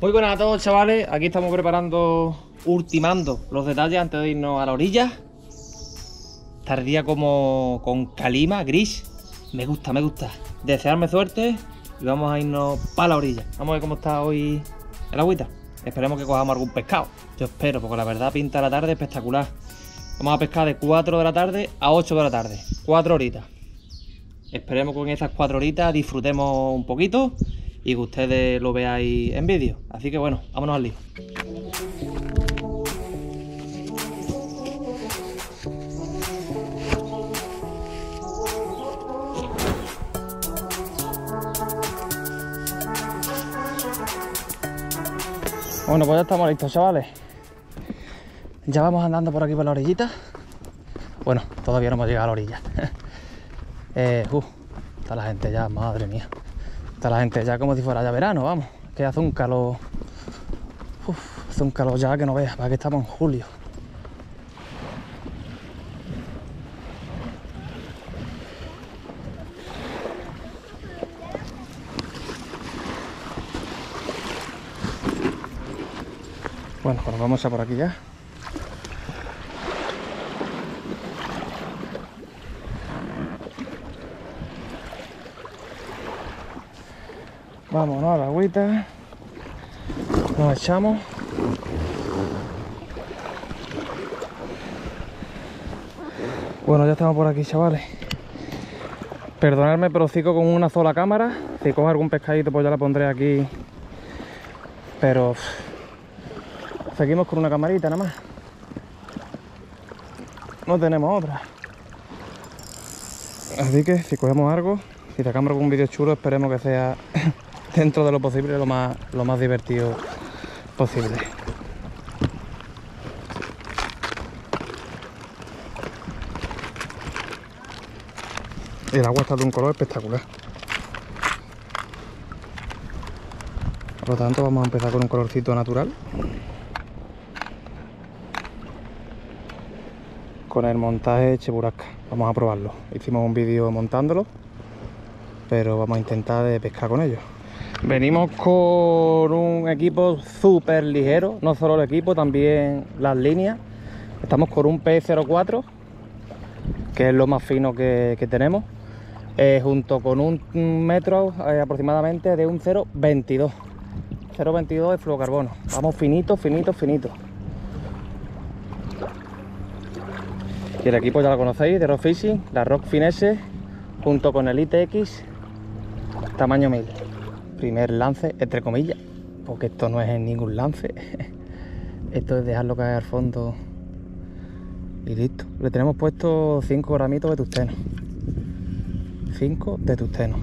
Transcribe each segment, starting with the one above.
Muy buenas a todos, chavales. Aquí estamos ultimando los detalles antes de irnos a la orilla. Tardía como con calima, gris. Me gusta. Desearme suerte y vamos a irnos para la orilla. Vamos a ver cómo está hoy el agüita. Esperemos que cojamos algún pescado. Yo espero, porque la verdad pinta la tarde espectacular. Vamos a pescar de 4 de la tarde a 8 de la tarde. 4 horitas. Esperemos que con esas 4 horitas disfrutemos un poquito y que ustedes lo veáis en vídeo. Así que bueno, vámonos al lío. Bueno, pues ya estamos listos, chavales. Ya vamos andando por aquí por la orillita. Bueno, todavía no hemos llegado a la orilla. Está la gente ya, madre mía. Está la gente ya como si fuera ya verano, vamos. Que hace un calor. Hace un calor ya que no veas, para que estamos en julio. Bueno, pues vamos a por aquí ya. Vámonos a la agüita. Nos echamos. Bueno, ya estamos por aquí, chavales. Perdonadme, pero sigo con una sola cámara. Si cojo algún pescadito, pues ya la pondré aquí. Pero seguimos con una camarita nada más. No tenemos otra. Así que si cogemos algo, si sacamos algún vídeo chulo, esperemos que sea dentro de lo posible lo más divertido posible. Y el agua está de un color espectacular. Por lo tanto, vamos a empezar con un colorcito natural. Con el montaje Cheburasca. Vamos a probarlo. Hicimos un vídeo montándolo, pero vamos a intentar de pescar con ellos. Venimos con un equipo súper ligero, no solo el equipo, también las líneas. Estamos con un P04, que es lo más fino que tenemos, junto con un metro aproximadamente de un 0.22. 0.22 de fluorocarbono. Vamos finito. Y el equipo ya lo conocéis, de Rock Fishing, la Rock Finesse, junto con el ITX, tamaño 1000. Primer lance, entre comillas, porque esto no es ningún lance. Esto es dejarlo caer al fondo y listo. Le tenemos puesto 5 gramitos de tungsteno. 5 de tungsteno.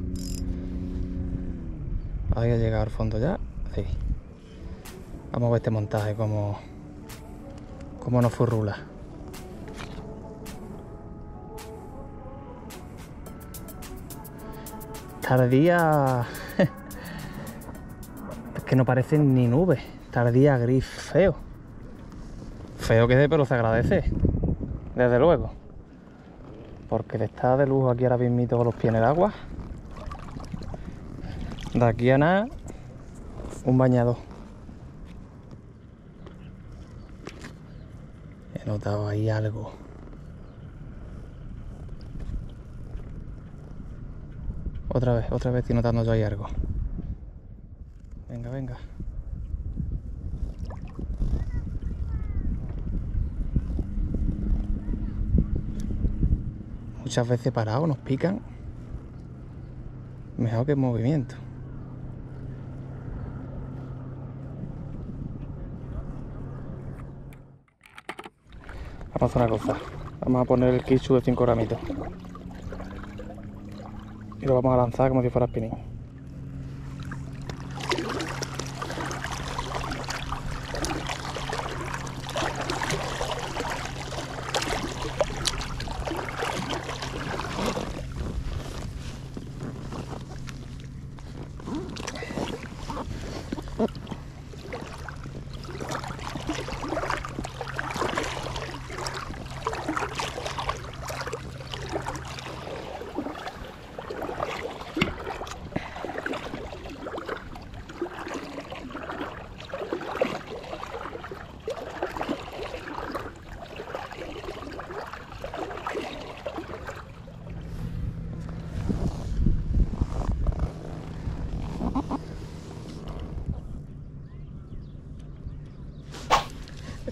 Ahí ha llegado al fondo ya. Sí. Vamos a ver este montaje como nos furrula. Tardía. Es que no parecen ni nubes. Tardía gris feo. Feo que pero se agradece. Desde luego. Porque está de lujo aquí ahora mismo con los pies en el agua. De aquí a nada, un bañador. He notado ahí algo. Otra vez estoy notando yo ahí algo. Venga. Muchas veces parados nos pican. Mejor que en movimiento. Vamos a hacer una cosa. Vamos a poner el Kichu de 5 gramitos. Y lo vamos a lanzar como si fuera spinning.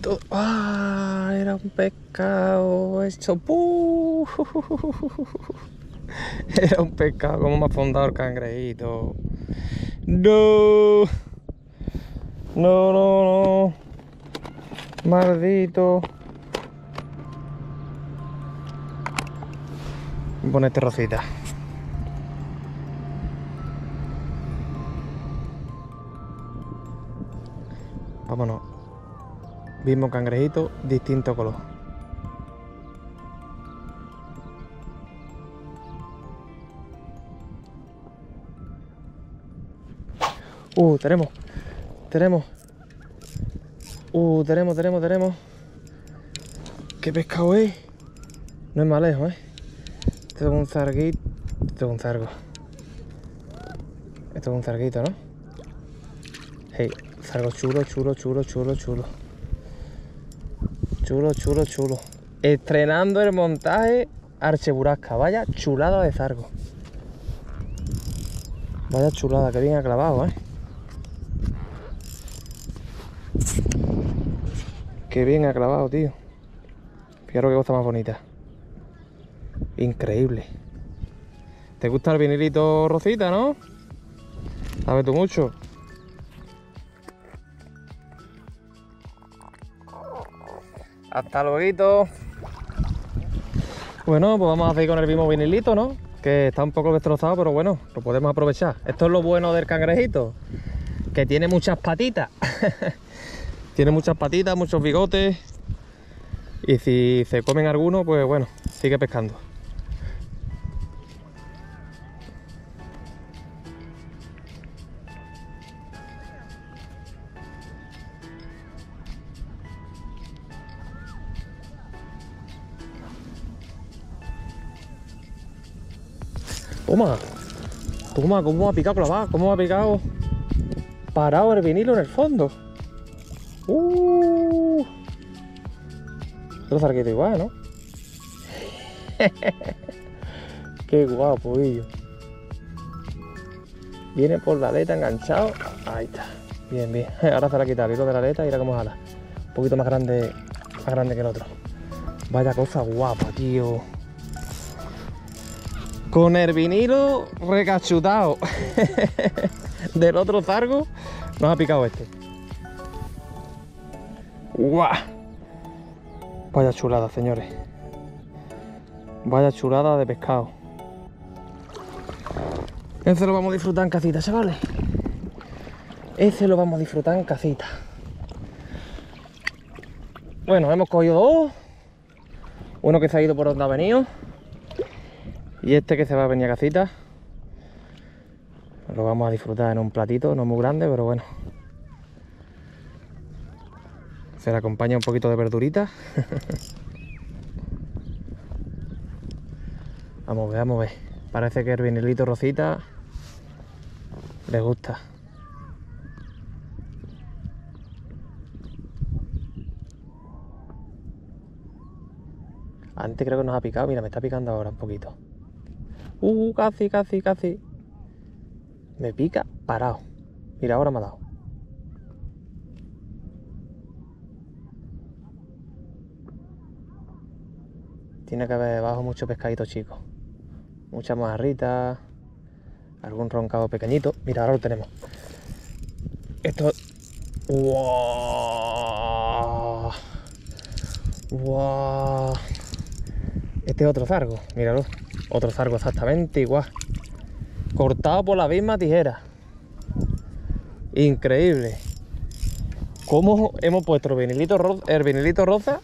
cangrejito. ¡Ah! Era un pescado hecho. ¡Puh! Era un pescado. ¿Cómo me ha fondado el cangrejito? ¡No! No, no, no. Maldito. Voy a ponerte rosita. Vámonos. Mismo cangrejito, distinto color. Tenemos. Tenemos. ¿Qué pescado es? No es malejo, ¿eh? Esto es un zarguito. Esto es un zargo. Esto es un zarguito, ¿no? Hey, zargo chulo. Chulo. Estrenando el montaje Archeburasca. Vaya chulada de zargo. Vaya chulada, que bien ha clavado, ¿eh? Qué bien ha clavado, tío. Fijaros qué cosa más bonita. Increíble. ¿Te gusta el vinilito rosita, no? ¿Sabes tú mucho? Hasta luego. Bueno, pues vamos a seguir con el mismo vinilito, ¿no? Que está un poco destrozado, pero bueno, lo podemos aprovechar. Esto es lo bueno del cangrejito, que tiene muchas patitas. Tiene muchas patitas, muchos bigotes. Y si se comen alguno, pues bueno, sigue pescando. Toma, cómo ha picado clavado, cómo ha picado parado el vinilo en el fondo. Otro zarquito igual, ¿no? Qué guapo, pillo. Viene por la aleta enganchado. Ahí está. Bien. Ahora se la quita el hilo de la aleta y mira cómo jala. Un poquito más grande que el otro. Vaya cosa guapa, tío. Con el vinilo recachutado del otro zargo, nos ha picado este. ¡Guau! Vaya chulada, señores. Vaya chulada de pescado. Ese lo vamos a disfrutar en casita, chavales. Ese lo vamos a disfrutar en casita. Bueno, hemos cogido dos. Uno que se ha ido por donde ha venido. Y este que se va a venir a casita. Lo vamos a disfrutar en un platito, no muy grande, pero bueno. Se le acompaña un poquito de verdurita. Vamos a ver. Parece que el vinilito rosita les gusta. Antes creo que nos ha picado. Mira, me está picando ahora un poquito. Casi. Me pica parado. Mira, ahora me ha dado. Tiene que haber debajo mucho pescadito chico. Muchas mojarritas. Algún roncado pequeñito. Mira, ahora lo tenemos. Esto... ¡Wow! Este es otro zargo, míralo. Otro zargo exactamente igual. Cortado por la misma tijera. Increíble. ¿Cómo hemos puesto el vinilito rosa?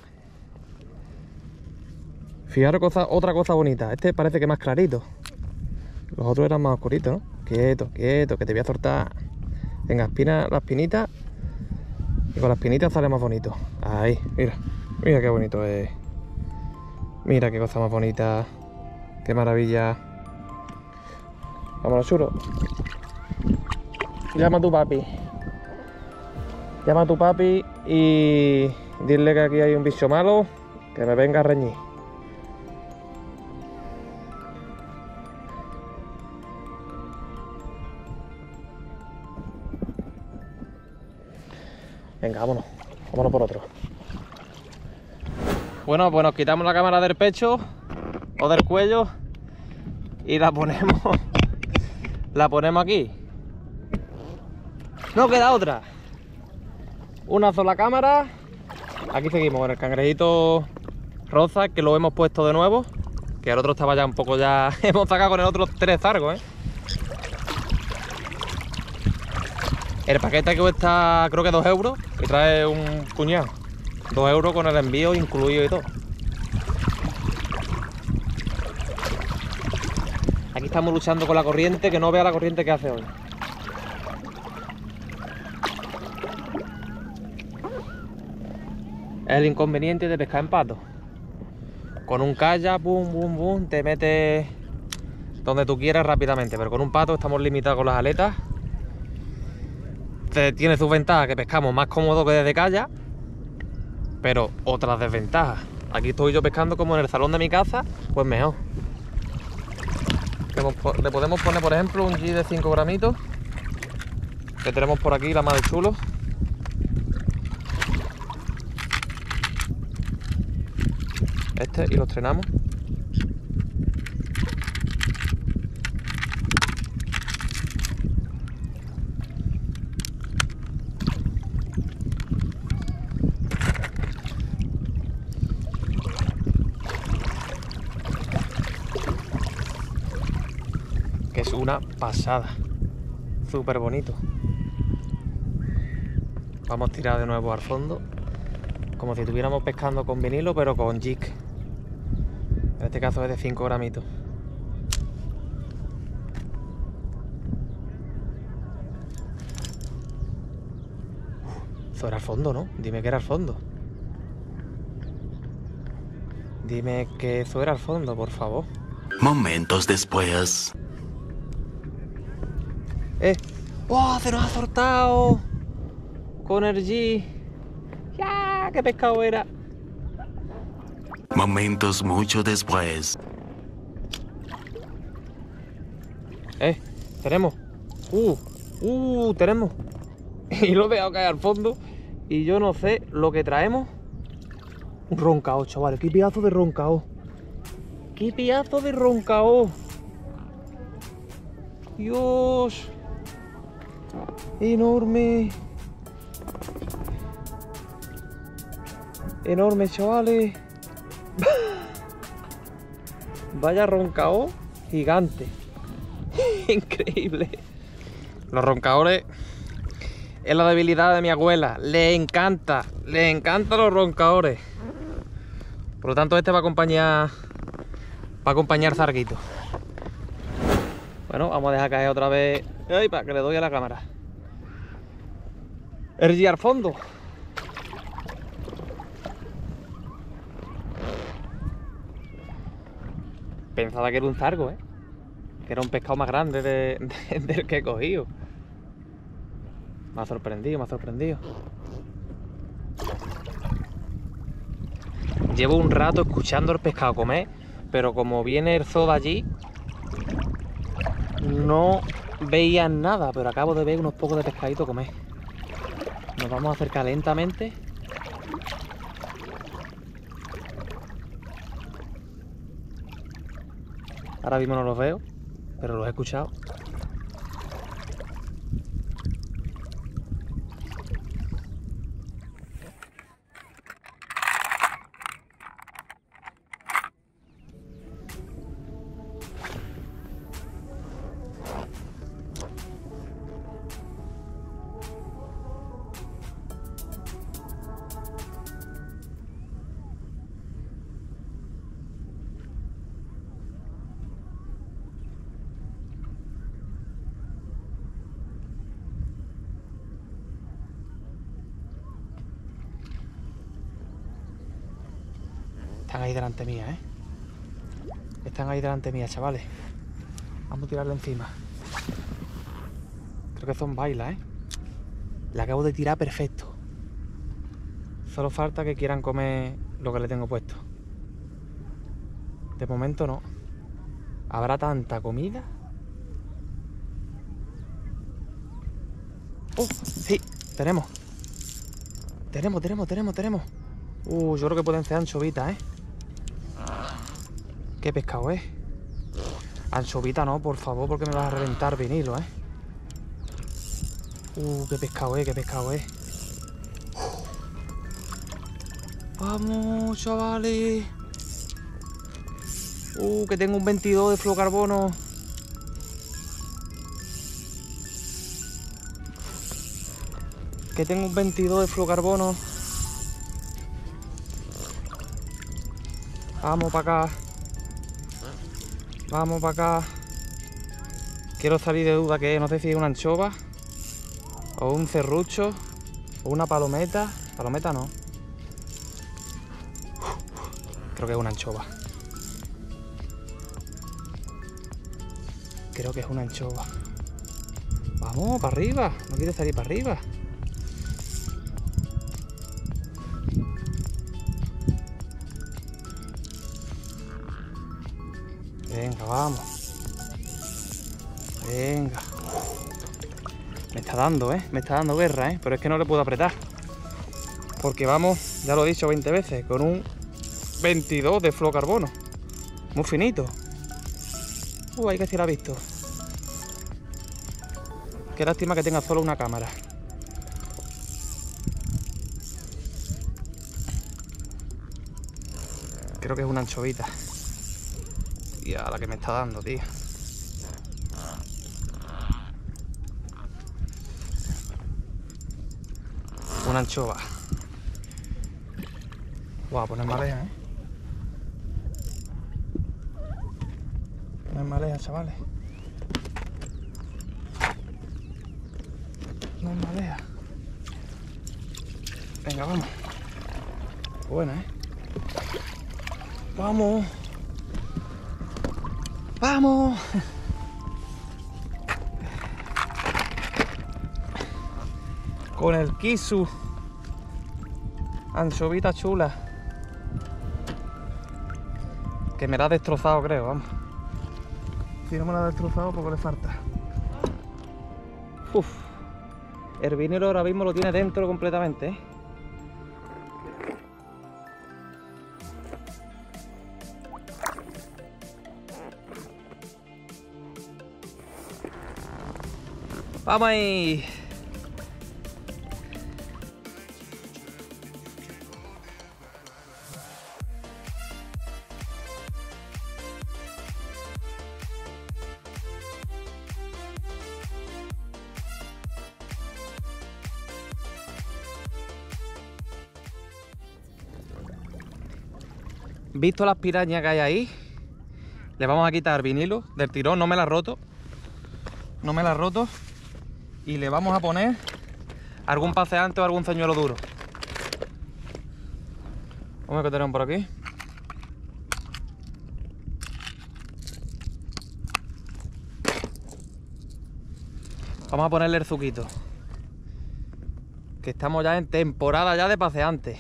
Fijaros otra cosa bonita. Este parece que es más clarito. Los otros eran más oscuritos, ¿no? Quieto, que te voy a soltar. Venga, espina las pinitas. Y con las pinitas sale más bonito. Ahí, mira qué bonito es. Mira qué cosa más bonita. Qué maravilla. Vámonos, chulo. Llama a tu papi y dile que aquí hay un bicho malo que me venga a reñir. Venga, vámonos por otro. Bueno, pues nos quitamos la cámara del pecho o del cuello y la ponemos aquí. No queda otra. Una sola cámara. Aquí seguimos con el cangrejito rosa, que lo hemos puesto de nuevo, que el otro estaba ya un poco ya... Hemos sacado con el otro 3 zargos, ¿eh? El paquete que cuesta creo que 2 euros y trae un puñado. 2 euros con el envío incluido y todo. Aquí estamos luchando con la corriente, que no vea la corriente que hace hoy. Es el inconveniente de pescar en pato. Con un kayak, boom, boom, boom, te metes donde tú quieras rápidamente, pero con un pato estamos limitados con las aletas. Tiene sus ventajas, que pescamos más cómodo que desde kayak, pero otras desventajas. Aquí estoy yo pescando como en el salón de mi casa, pues mejor. Le podemos poner, por ejemplo, un G de 5 gramitos, que tenemos por aquí, la más de chulo. Este, y lo estrenamos. Que es una pasada. Súper bonito. Vamos a tirar de nuevo al fondo, como si estuviéramos pescando con vinilo, pero con jig. En este caso es de 5 gramitos. Eso era al fondo, ¿no? Dime que era al fondo. Dime que eso era al fondo, por favor. Momentos después. ¡Oh! ¡Se nos ha soltado! Con el G. ¡Ya! ¡Qué pescado era! Momentos mucho después. Tenemos. Tenemos. Y lo he dejado caer al fondo. Y yo no sé lo que traemos. Un roncao, chavales. ¡Qué pedazo de roncao! ¡Qué pedazo de roncao! ¡Dios! Enorme. Enorme, chavales. Vaya roncao gigante. Increíble. Los roncaores es la debilidad de mi abuela. Le encantan los roncaores. Por lo tanto, este va a acompañar zarguito. Bueno, vamos a dejar caer otra vez. ¡Ay! Para que le doy a la cámara. El G al fondo. Pensaba que era un zargo, que era un pescado más grande del que he cogido. Me ha sorprendido, Llevo un rato escuchando el pescado comer, pero como viene el zoo de allí, no veía nada, pero acabo de ver unos pocos de pescadito comer. Nos vamos a acercar lentamente. Ahora mismo no los veo, pero los he escuchado. Están ahí delante mía, Están ahí delante mía, chavales. Vamos a tirarle encima. Creo que son bailas, Le acabo de tirar perfecto. Solo falta que quieran comer lo que le tengo puesto. De momento no. ¿Habrá tanta comida? ¡Oh! Sí, tenemos. Tenemos. Yo creo que pueden ser anchovitas, ¿eh? ¿Qué pescado es? Anchovita no, por favor, porque me vas a reventar vinilo, ¿eh? Qué pescado es, qué pescado es. Vamos, chavales. Que tengo un 22 de fluocarbono. Que tengo un 22 de fluocarbono. Vamos para acá. Vamos para acá. Quiero salir de duda que no sé si es una anchova o un serrucho o una palometa. Palometa no. Creo que es una anchova. Creo que es una anchova. Vamos, para arriba. No quiere salir para arriba. Venga, vamos. Venga. Me está dando, me está dando guerra, pero es que no le puedo apretar. Porque vamos, ya lo he dicho 20 veces, con un 22 de fluocarbono. Muy finito. Hay que si la ha visto. Qué lástima que tenga solo una cámara. Creo que es una anchovita. Y a la que me está dando, tío. Una anchova. Guau, pues no es maleja, No es maleja, chavales. No es maleja. Venga, vamos. Buena, Vamos. ¡Vamos! Con el kisu. Anchovita chula. Que me la ha destrozado, creo, vamos. Si no me la ha destrozado, poco le falta. El vinilo ahora mismo lo tiene dentro completamente, ¡Vamos ahí! Visto las pirañas que hay ahí, le vamos a quitar vinilo del tirón, no me la he roto. No me la he roto. Y le vamos a poner algún paseante o algún señuelo duro. Vamos a ver qué tenemos por aquí. Vamos a ponerle el zuquito. Que estamos ya en temporada ya de paseantes.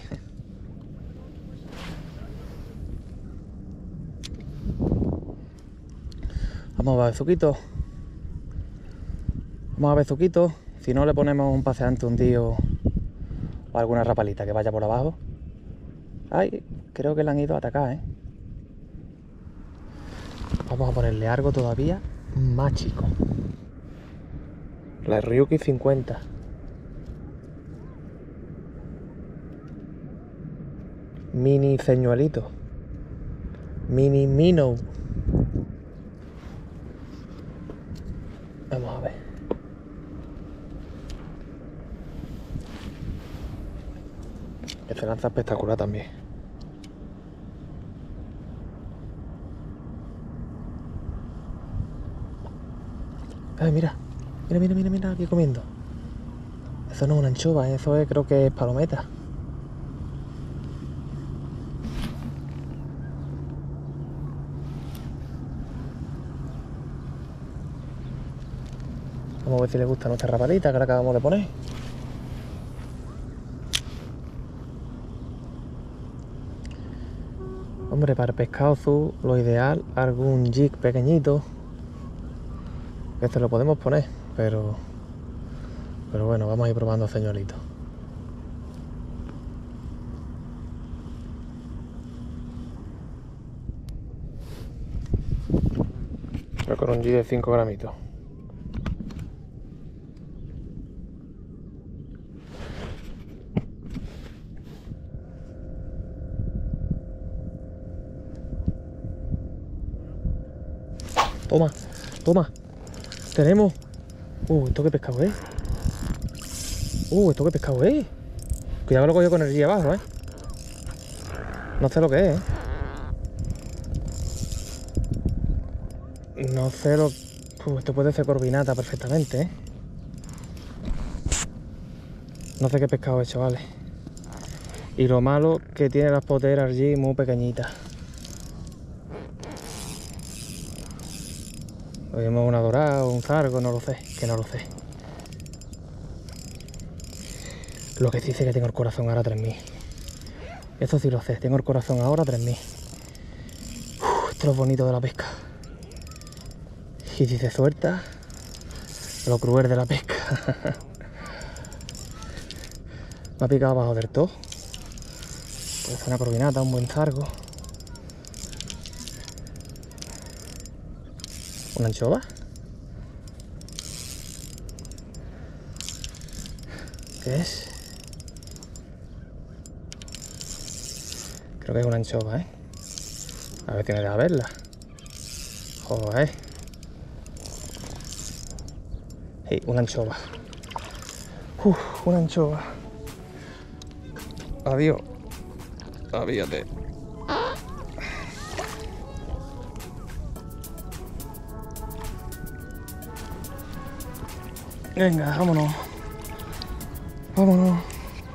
Vamos a ver zuquito. Vamos a ver zuquito. Si no le ponemos un paseante hundido o alguna rapalita que vaya por abajo. Ay, creo que le han ido a atacar, Vamos a ponerle algo todavía más chico. La Ryuki 50. Mini ceñuelito. Mini minnow. Vamos a ver. Este lanza espectacular también. Ay, mira. Mira, aquí comiendo. Eso no es una anchova, eso es, creo que es palometa. Vamos a ver si le gusta nuestra rapalita que la acabamos de poner. Hombre, para el pescado azul, lo ideal, algún jig pequeñito. Que este lo podemos poner, pero bueno, vamos a ir probando señuelitos. Con un G de 5 gramitos. Toma, toma. Tenemos. ¿Esto qué pescado es? ¿Esto qué pescado es? Cuidado que lo cogió con el G abajo, No sé lo que es, No sé lo... esto puede ser corvinata perfectamente, No sé qué pescado es, chavales. Y lo malo que tiene las poteras allí muy pequeñitas. Lo mismo una dorada o un zargo, no lo sé, que no lo sé. Lo que sí sé que tengo el corazón ahora a 3000. Eso sí lo sé, tengo el corazón ahora a 3000. Esto es lo bonito de la pesca. Y si se suelta, lo cruel de la pesca. Me ha picado abajo del todo. Puede ser una corvinata, un buen zargo. ¿Una anchova? ¿Qué es? Creo que es una anchova, A ver si me deja verla. Joder. Sí, una anchova. Una anchova. Adiós. Avíate. Venga, vámonos. Vámonos.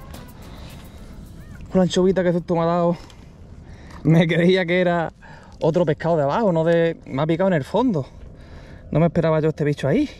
Una anchovita que susto me ha dado. Me creía que era otro pescado de abajo, no de... Me ha picado en el fondo. No me esperaba yo este bicho ahí.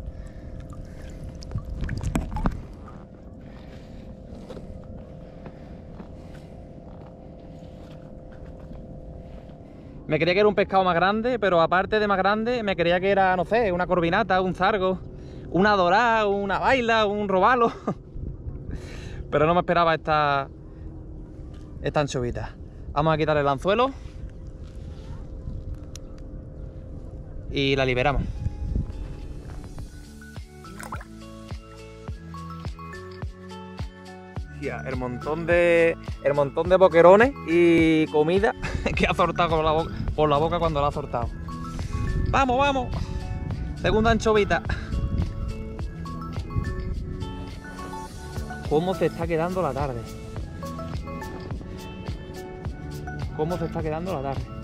Me creía que era un pescado más grande, pero aparte de más grande, me creía que era, no sé, una corvinata, un zargo, una dorada, una baila, un robalo. Pero no me esperaba esta anchovita. Vamos a quitarle el anzuelo y la liberamos. El montón de boquerones y comida que ha soltado por la boca cuando la ha soltado. ¡Vamos, vamos! Segunda anchovita. ¿Cómo se está quedando la tarde? ¿Cómo se está quedando la tarde?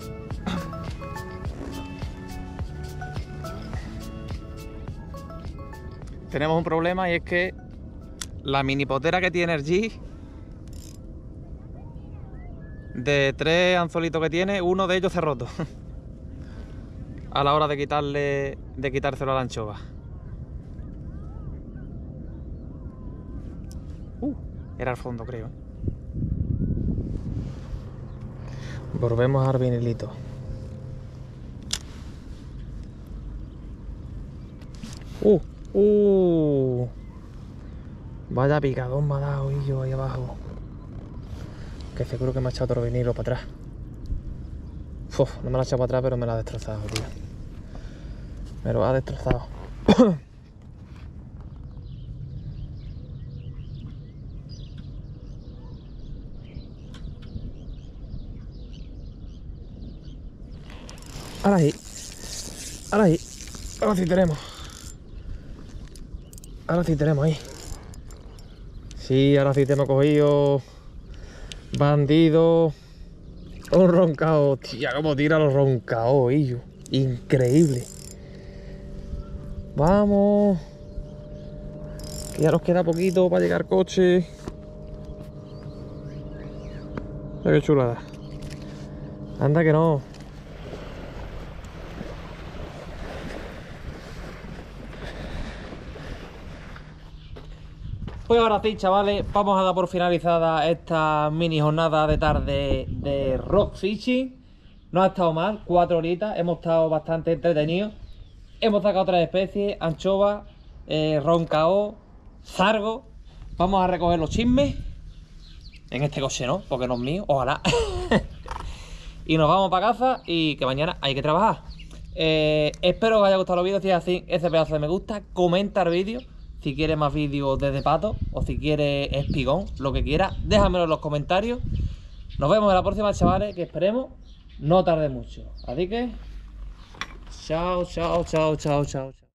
Tenemos un problema y es que la mini potera que tiene el G, de 3 anzuelitos que tiene, uno de ellos se ha roto a la hora de quitárselo a la anchova. Era al fondo, creo. Volvemos al vinilito. Vaya picadón me ha dado y yo ahí abajo. Que seguro que me ha echado otro vinilo para atrás. No me lo ha echado para atrás, pero me lo ha destrozado, tío. Me lo ha destrozado. Ahora sí. Ahora sí. Ahora sí tenemos. Ahora sí tenemos ahí. Sí, ahora sí tenemos cogido. Bandido. Un roncao. Tía, cómo tira los roncaos, hijo. Increíble. Vamos. Que ya nos queda poquito para llegar al coche. Mira qué chulada. Anda que no. Pues ahora sí, chavales, vamos a dar por finalizada esta mini jornada de tarde de rock fishing. No ha estado mal, 4 horitas, hemos estado bastante entretenidos. Hemos sacado 3 especies, anchovas, roncao, zargo. Vamos a recoger los chismes. En este coche no, porque no es mío, ojalá. Y nos vamos para casa y que mañana hay que trabajar. Espero que os haya gustado los vídeos. Si es así, ese pedazo de me gusta. Comenta el vídeo. Si quieres más vídeos desde pato o si quieres espigón, lo que quieras, déjamelo en los comentarios. Nos vemos en la próxima, chavales, que esperemos no tarde mucho. Así que, chao, chao, chao, chao, chao.